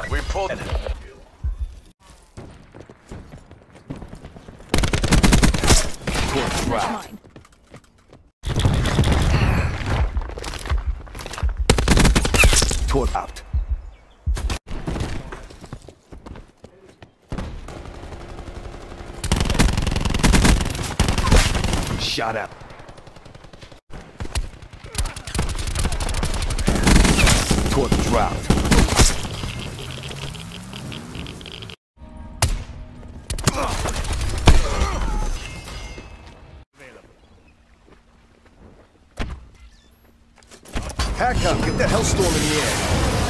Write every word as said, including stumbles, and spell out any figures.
We pulled. That's mine. Torp out. Shoutout. Torp dropped. Hack up, get the hellstorm in the air.